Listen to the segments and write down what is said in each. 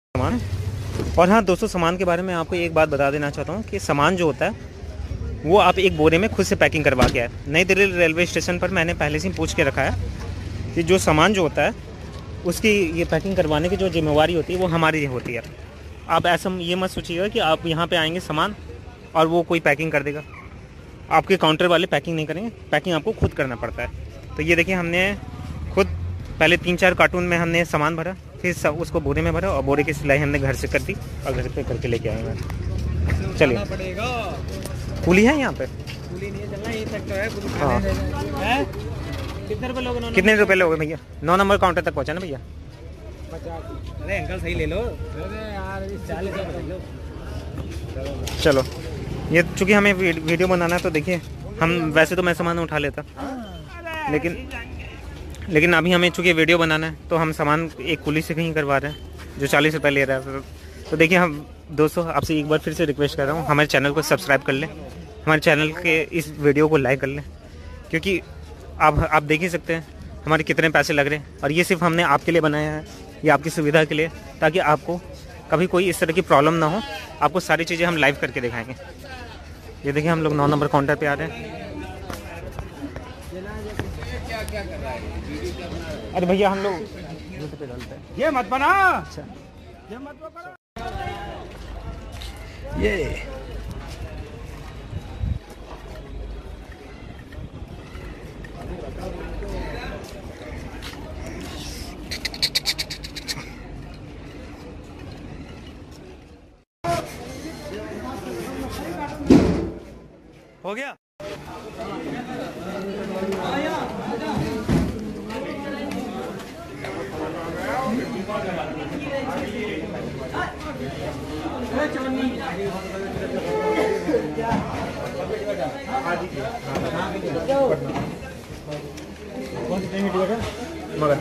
सामान। और हाँ दोस्तों, सामान के बारे में आपको एक बात बता देना चाहता हूँ कि सामान जो होता है वो आप एक बोरे में खुद से पैकिंग करवा के आए। नई दिल्ली रेलवे स्टेशन पर मैंने पहले से ही पूछ के रखा है कि जो सामान जो होता है उसकी ये पैकिंग करवाने की जो जिम्मेवारी होती है वो हमारी होती है। आप ऐसा ये मत सोचिएगा कि आप यहाँ पे आएंगे सामान और वो कोई पैकिंग कर देगा। आपके काउंटर वाले पैकिंग नहीं करेंगे, पैकिंग आपको खुद करना पड़ता है। तो ये देखिए, हमने खुद पहले 3-4 कार्टून में हमने सामान भरा, फिर सब उसको बोरे में भरा और बोरे की सिलाई हमने घर से कर दी और घर पे करके लेके आए हैं। चलिए, पुली है यहाँ पे? पुली नहीं है, चलना यही तक तो है। हाँ, कितने रुपए लोगे भैया? 9 नंबर काउंटर तक पहुँचा ना भैया? 50। अरे अंकल सही ले लो। अरे यार 40 लो। चलो, ये चूँकि हमें वीडियो बनाना है तो देखिए, हम वैसे तो मैं सामान उठा लेता, लेकिन अभी हमें चूँकि वीडियो बनाना है तो हम सामान एक कुली से कहीं करवा रहे हैं जो 40 रुपये ले रहा है। तो देखिए, हम दोस्तों आपसे एक बार फिर से रिक्वेस्ट कर रहा हूँ, हमारे चैनल को सब्सक्राइब कर लें, हमारे चैनल के इस वीडियो को लाइक कर लें, क्योंकि आप देख ही सकते हैं हमारे कितने पैसे लग रहे हैं। और ये सिर्फ हमने आपके लिए बनाया है, ये आपकी सुविधा के लिए, ताकि आपको कभी कोई इस तरह की प्रॉब्लम ना हो। आपको सारी चीज़ें हम लाइव करके दिखाएंगे। ये देखिए, हम लोग 9 नंबर काउंटर पे आ रहे हैं। अरे भैया, हम लोग पे डालते हैं, ये मत बना। अच्छा, ये मत बना। ये हो गया। मगर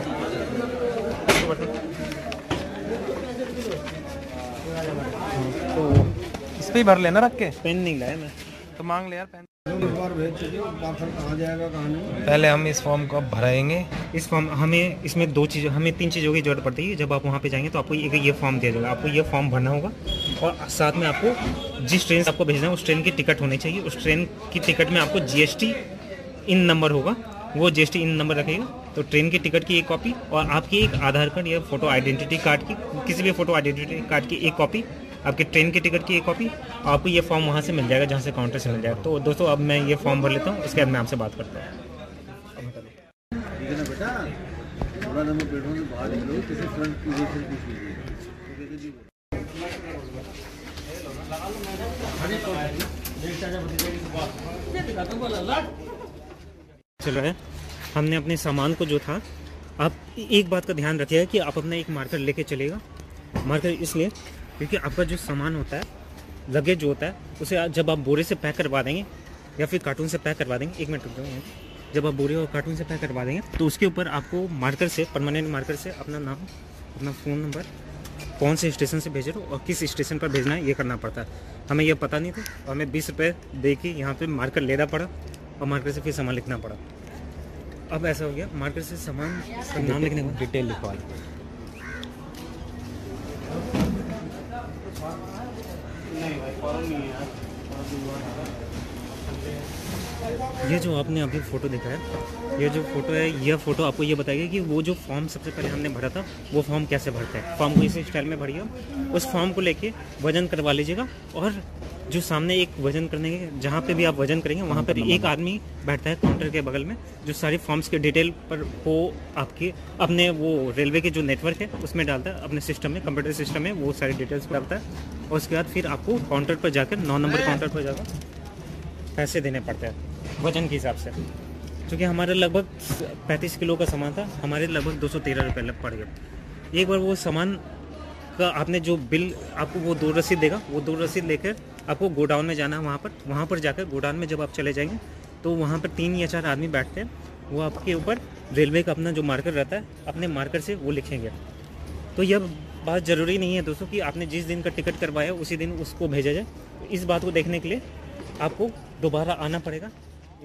तो इस पे ही भर लेना, रख के। पेन नहीं लाया मैं तो मांग ले यार पेन। कहाँ जाएगा, कहाँ नहीं। पहले हम इस फॉर्म को अब भराएंगे। इस फॉर्म हमें इसमें 3 चीज़ों की जरूरत पड़ती है। जब आप वहाँ पे जाएंगे तो आपको ये फॉर्म दिया जाएगा, आपको ये फॉर्म भरना होगा और साथ में आपको जिस ट्रेन से आपको भेजना है उस ट्रेन की टिकट होनी चाहिए। उस ट्रेन की टिकट में आपको GST इन नंबर होगा, वो GST इन नंबर रखेगा। तो ट्रेन की टिकट की एक कॉपी और आपकी एक आधार कार्ड या फोटो आइडेंटिटी कार्ड की, किसी भी फोटो आइडेंटिटी कार्ड की एक कॉपी, आपके ट्रेन की टिकट की एक कॉपी, आपको ये फॉर्म वहाँ से मिल जाएगा जहाँ से काउंटर से मिल जाएगा। तो दोस्तों, अब मैं ये फॉर्म भर लेता हूँ, उसके बाद मैं आपसे बात करता हूँ। चलो है, हमने अपने सामान को जो था, आप एक बात का ध्यान रखिएगा कि आप अपना एक मार्कर लेके चलेगा। मार्कर इसलिए क्योंकि आपका जो सामान होता है, लगेज जो होता है, उसे जब आप बोरे से पैक करवा देंगे या फिर कार्टून से पैक करवा देंगे, 1 मिनट रुक जाओ, जब आप बोरे और कार्टून से पैक करवा देंगे तो उसके ऊपर आपको मार्कर से, परमानेंट मार्कर से अपना नाम, अपना फ़ोन नंबर, कौन से स्टेशन से भेज रहे हो और किस स्टेशन पर भेजना है, ये करना पड़ता है। हमें यह पता नहीं था और हमें 20 रुपये दे के यहाँ पर मार्कर लेना पड़ा और मार्कर से फिर सामान लिखना पड़ा। अब ऐसा हो गया, मार्कर से सामान का नाम लिखने को डिटेल लिखवा। ये जो आपने अभी फ़ोटो देखा है, ये जो फ़ोटो है, यह फ़ोटो आपको ये बताएगी कि वो जो फॉर्म सबसे पहले हमने भरा था वो फॉर्म कैसे भरता है। फॉर्म को इस स्टाइल में भरिए, उस फॉर्म को लेके वजन करवा लीजिएगा और जो सामने एक वजन करने के, जहाँ पे भी आप वजन करेंगे वहाँ पर एक आदमी बैठता है काउंटर के बगल में, जो सारी फॉर्म्स के डिटेल पर वो आपके अपने वो रेलवे के जो नेटवर्क है उसमें डालता है, अपने सिस्टम में, कंप्यूटर सिस्टम में वो सारी डिटेल्स डालता है। और उसके बाद फिर आपको काउंटर पर जाकर 9 नंबर काउंटर पर जाकर पैसे देने पड़ते हैं वजन के हिसाब से। क्योंकि हमारे लगभग 35 किलो का सामान था, हमारे लगभग 213 रुपये पड़ गए। एक बार वो सामान का आपने जो बिल, आपको वो 2 रसीद देगा, वो 2 रसीद लेकर आपको गोडाउन में जाना है। वहाँ पर जाकर गोडाउन में जब आप चले जाएंगे तो वहाँ पर 3 या 4 आदमी बैठते हैं, वो आपके ऊपर रेलवे का अपना जो मार्कर रहता है, अपने मार्कर से वो लिखेंगे। तो यह बात ज़रूरी नहीं है दोस्तों कि आपने जिस दिन का टिकट करवाया उसी दिन उसको भेजा जाए। इस बात को देखने के लिए आपको दोबारा आना पड़ेगा यहाँ पर।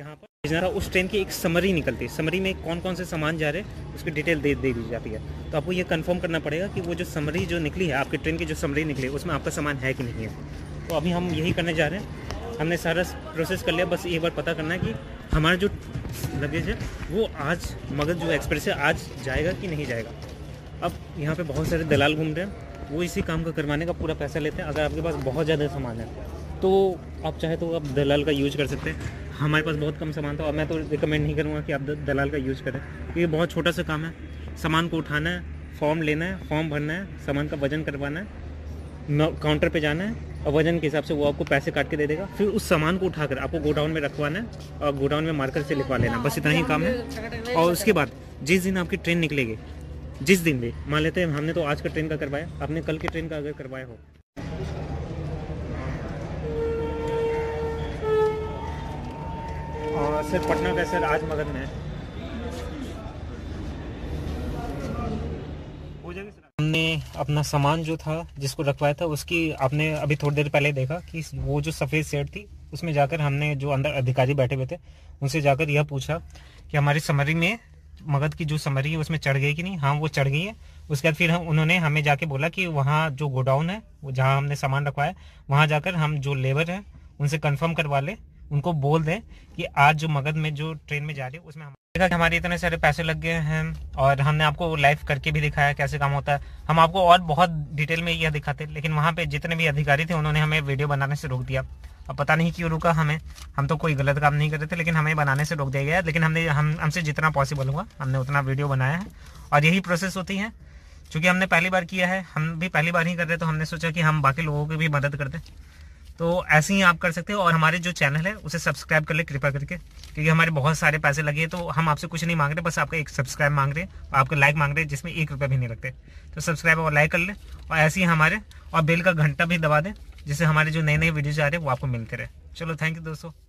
भेजना रहा, उस ट्रेन की एक समरी निकलती है। समरी में कौन कौन से सामान जा रहे हैं उसकी डिटेल दे दी जाती है। तो आपको ये कंफर्म करना पड़ेगा कि वो जो समरी जो निकली है, आपकी ट्रेन की जो समरी निकली है, उसमें आपका सामान है कि नहीं है। तो अभी हम यही करने जा रहे हैं। हमने सारा प्रोसेस कर लिया, बस एक बार पता करना है कि हमारा जो लगेज है वो आज मगध जो एक्सप्रेस है आज जाएगा कि नहीं जाएगा। अब यहाँ पे बहुत सारे दलाल घूम रहे हैं, वो इसी काम का करवाने का पूरा पैसा लेते हैं। अगर आपके पास बहुत ज़्यादा सामान है तो आप चाहे तो आप दलाल का यूज़ कर सकते हैं। हमारे पास बहुत कम सामान था और मैं तो रिकमेंड नहीं करूँगा कि आप दलाल का यूज़ करें, क्योंकि ये बहुत छोटा सा काम है। सामान को उठाना है, फॉर्म लेना है, फॉर्म भरना है, सामान का वजन करवाना है, काउंटर पे जाना है और वजन के हिसाब से वो आपको पैसे काट के दे देगा। फिर उस सामान को उठाकर आपको गोडाउन में रखवाना है और गोडाउन में मार्कर से लिखवा लेना, बस इतना ही काम है। और उसके बाद जिस दिन आपकी ट्रेन निकलेगी, जिस दिन भी, मान लेते हैं हमने तो आज का ट्रेन का करवाया, आपने कल की ट्रेन का अगर करवाया हो, और सर पटना का सर आज मगध में है, हमने अपना सामान जो था जिसको रखवाया था उसकी आपने अभी थोड़ी देर पहले देखा कि वो जो सफ़ेद शेड थी उसमें जाकर हमने जो अंदर अधिकारी बैठे हुए थे उनसे जाकर यह पूछा कि हमारी समरी में मगध की जो समरी है उसमें चढ़ गई कि नहीं। हाँ, वो चढ़ गई है। उसके बाद फिर उन्होंने हमें जाके बोला कि वहाँ जो गोडाउन है, वो जहाँ हमने सामान रखवाया, वहाँ जाकर हम जो लेबर है उनसे कंफर्म करवा लें, उनको बोल दें कि आज जो मगध में जो ट्रेन में जा रही है उसमें हम देखा कि हमारे इतने सारे पैसे लग गए हैं और हमने आपको लाइव करके भी दिखाया कैसे काम होता है। हम आपको और बहुत डिटेल में यह दिखाते, लेकिन वहाँ पे जितने भी अधिकारी थे उन्होंने हमें वीडियो बनाने से रोक दिया। अब पता नहीं क्यों रुका हमें, हम तो कोई गलत काम नहीं कर रहे थे, लेकिन हमें बनाने से रोक दिया गया। लेकिन हमसे जितना पॉसिबल हुआ हमने उतना वीडियो बनाया है और यही प्रोसेस होती है। चूँकि हमने पहली बार किया है, हम भी पहली बार ही कर रहे, तो हमने सोचा कि हम बाकी लोगों की भी मदद करते। तो ऐसे ही आप कर सकते हो और हमारे जो चैनल है उसे सब्सक्राइब कर ले कृपया करके, क्योंकि हमारे बहुत सारे पैसे लगे हैं। तो हम आपसे कुछ नहीं मांग रहे, बस आपका एक सब्सक्राइब मांग रहे हैं, आपका लाइक मांग रहे हैं, जिसमें 1 रुपया भी नहीं लगते। तो सब्सक्राइब और लाइक कर ले और ऐसे ही हमारे और बेल का घंटा भी दबा दें, जिससे हमारे जो नए नए वीडियोज आ रहे हैं वो आपको मिलते रहे। चलो, थैंक यू दोस्तों।